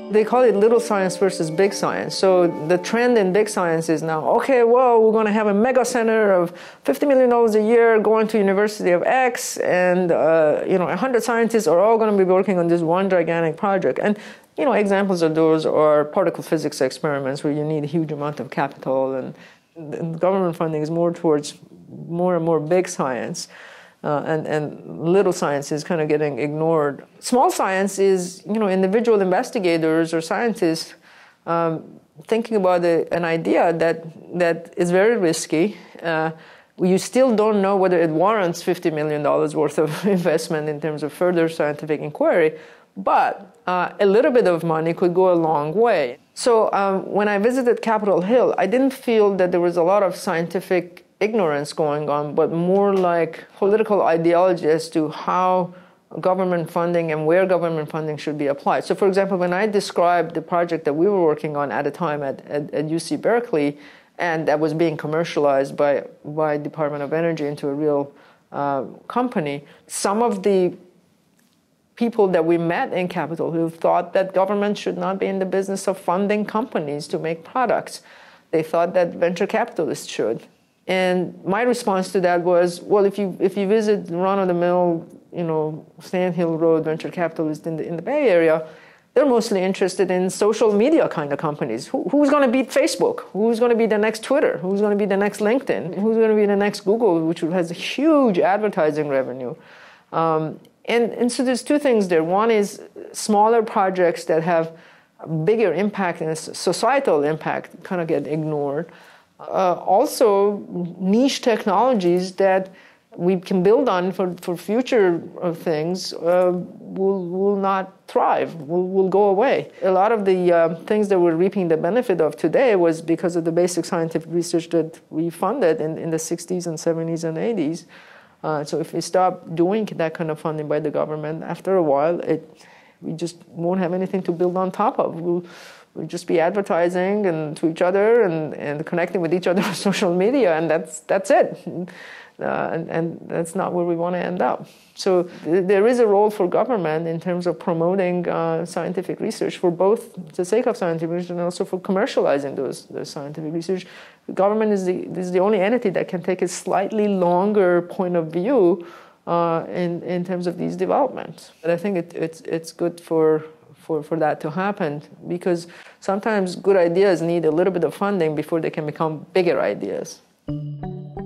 They call it little science versus big science. So the trend in big science is now, okay, well, we're going to have a mega center of $50 million a year going to University of X, and 100 scientists are all going to be working on this one gigantic project. And examples of those are particle physics experiments where you need a huge amount of capital, and government funding is more towards more and more big science. And little science is kind of getting ignored. Small science is, individual investigators or scientists thinking about an idea that is very risky. You still don't know whether it warrants $50 million worth of investment in terms of further scientific inquiry, but a little bit of money could go a long way. So when I visited Capitol Hill, I didn't feel that there was a lot of scientific ignorance going on, but more like political ideology as to how government funding and where government funding should be applied. So for example, when I described the project that we were working on at a time at UC Berkeley, and that was being commercialized by Department of Energy into a real company, some of the people that we met in Capitol Hill thought that government should not be in the business of funding companies to make products. They thought that venture capitalists should. And my response to that was, well, if you visit run-of-the-mill, Sand Hill Road venture capitalists in the Bay Area, they're mostly interested in social media kind of companies. Who's going to beat Facebook? Who's going to be the next Twitter? Who's going to be the next LinkedIn? Who's going to be the next Google, which has a huge advertising revenue? And so there's two things there. One is smaller projects that have a bigger impact and a societal impact kind of get ignored. Also, niche technologies that we can build on for future things will not thrive, will go away. A lot of the things that we're reaping the benefit of today was because of the basic scientific research that we funded in the 60s and 70s and 80s. So if we stop doing that kind of funding by the government, after a while, we just won't have anything to build on top of. We'll just be advertising and to each other and connecting with each other on social media, and that's it. And that's not where we want to end up. So there is a role for government in terms of promoting scientific research for both the sake of scientific research and also for commercializing those scientific research. The government is the only entity that can take a slightly longer point of view in terms of these developments. But I think it's good for that to happen, because sometimes good ideas need a little bit of funding before they can become bigger ideas.